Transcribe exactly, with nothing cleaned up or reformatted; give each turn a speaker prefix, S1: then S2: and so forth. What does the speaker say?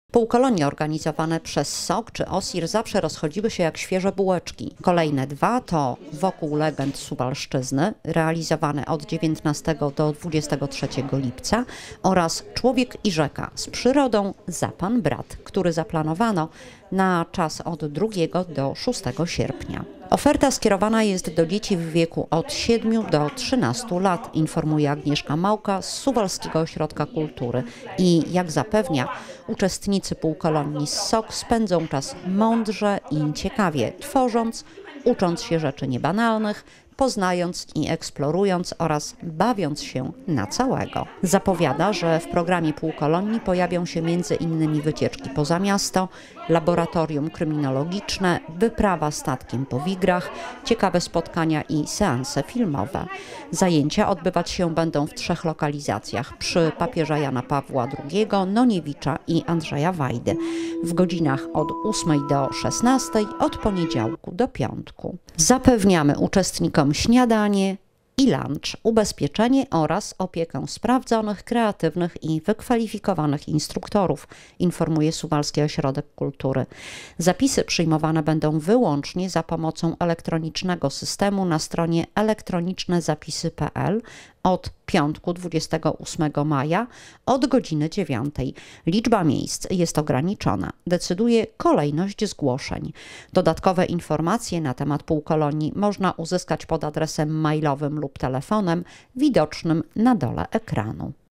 S1: Półkolonie organizowane przez S O K czy O S I R zawsze rozchodziły się jak świeże bułeczki. Kolejne dwa to Wokół legend Suwalszczyzny, realizowane od dziewiętnastego do dwudziestego trzeciego lipca oraz Człowiek i rzeka z przyrodą za pan brat, który zaplanowano na czas od drugiego do szóstego sierpnia. Oferta skierowana jest do dzieci w wieku od siedmiu do trzynastu lat, informuje Agnieszka Małka z Suwalskiego Ośrodka Kultury. I jak zapewnia, uczestnicy półkolonii z S O K spędzą czas mądrze i ciekawie, tworząc, ucząc się rzeczy niebanalnych, poznając i eksplorując oraz bawiąc się na całego. Zapowiada, że w programie półkolonii pojawią się między innymi wycieczki poza miasto, laboratorium kryminologiczne, wyprawa statkiem po Wigrach, ciekawe spotkania i seanse filmowe. Zajęcia odbywać się będą w trzech lokalizacjach: przy papieża Jana Pawła drugiego, Noniewicza i Andrzeja Wajdy w godzinach od ósmej do szesnastej, od poniedziałku do piątku. Zapewniamy uczestnikom śniadanie i lunch, ubezpieczenie oraz opiekę sprawdzonych, kreatywnych i wykwalifikowanych instruktorów, informuje Suwalski Ośrodek Kultury. Zapisy przyjmowane będą wyłącznie za pomocą elektronicznego systemu na stronie elektroniczne zapisy kropka p l od piątku dwudziestego ósmego maja od godziny dziewiątej. Liczba miejsc jest ograniczona. Decyduje kolejność zgłoszeń. Dodatkowe informacje na temat półkolonii można uzyskać pod adresem mailowym lub telefonem widocznym na dole ekranu.